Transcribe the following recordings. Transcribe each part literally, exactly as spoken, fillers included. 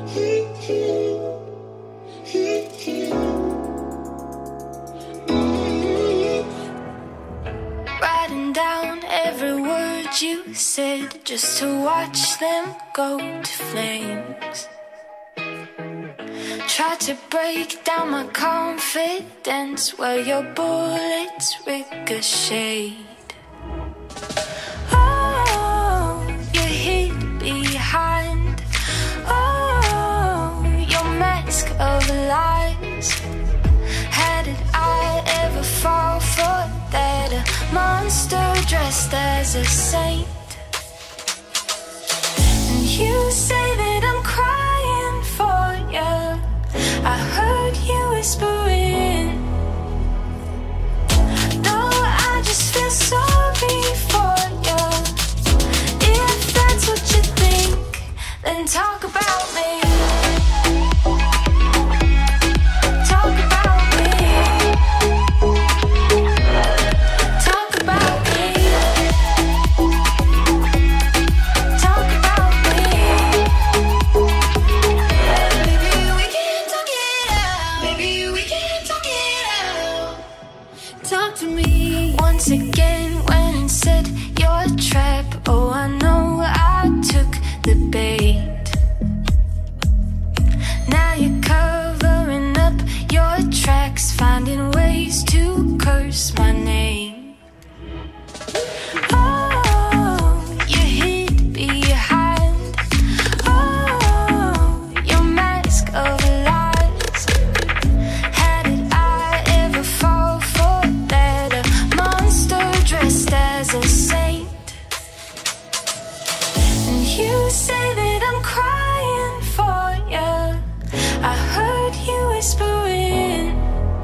Writing down every word you said just to watch them go to flames. Tried to break down my confidence while your bullets ricocheted. Oh, you hid behind, oh, your mask of lies. How did I ever fall for that? A monster dressed as a saint. And you say that I'm crying for you. I heard you whispering. No, I just feel sorry for you. If that's what you think, then talk about me. Talk about me. Talk about me. Talk about me. Maybe we can talk it out. Maybe we can talk it out. Talk to me. Once again went and set your trap. Oh, I know I took the bait. Now you're covering up your tracks, finding ways to curse my name. Oh, you hid behind, oh, your mask of lies. How did I ever fall for that? A monster dressed as a saint. And you say that I'm crying for you. I heard you whispering.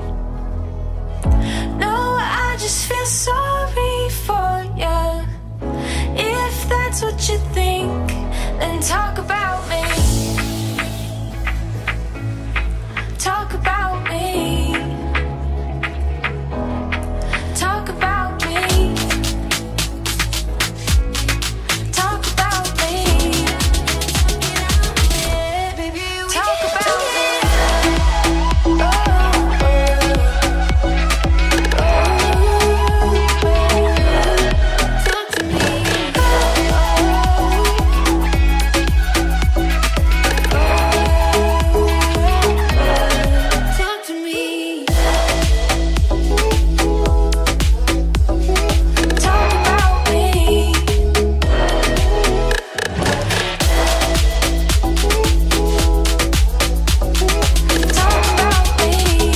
No, I just feel sorry for you. If that's what you think, then talk about me. Talk about me. Talk about me. Talk about me. Talk about me. Oh, oh, oh. Talk to me. Talk to me. Talk about me. Talk about me.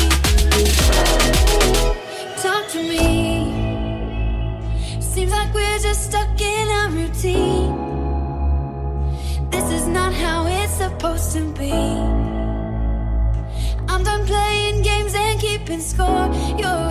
Talk to me. Seems like we're just stuck in a routine. This is not how it's supposed to be. I'm done playing games and keeping score. You're